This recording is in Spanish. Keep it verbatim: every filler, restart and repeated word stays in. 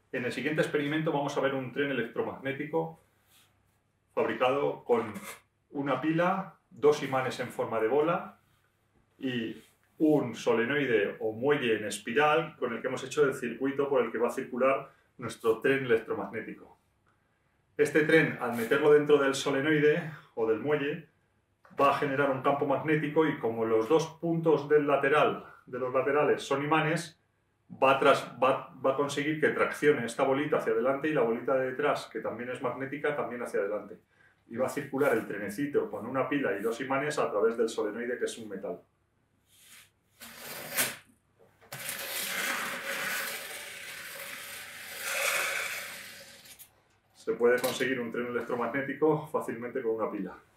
En el siguiente experimento vamos a ver un tren electromagnético fabricado con una pila, dos imanes en forma de bola y un solenoide o muelle en espiral con el que hemos hecho el circuito por el que va a circular nuestro tren electromagnético. Este tren, al meterlo dentro del solenoide o del muelle, va a generar un campo magnético y como los dos puntos del lateral, de los laterales son imanes, va a, tras, va, va a conseguir que traccione esta bolita hacia adelante y la bolita de detrás, que también es magnética, también hacia adelante. Y va a circular el trenecito con una pila y dos imanes a través del solenoide, que es un metal. Se puede conseguir un tren electromagnético fácilmente con una pila.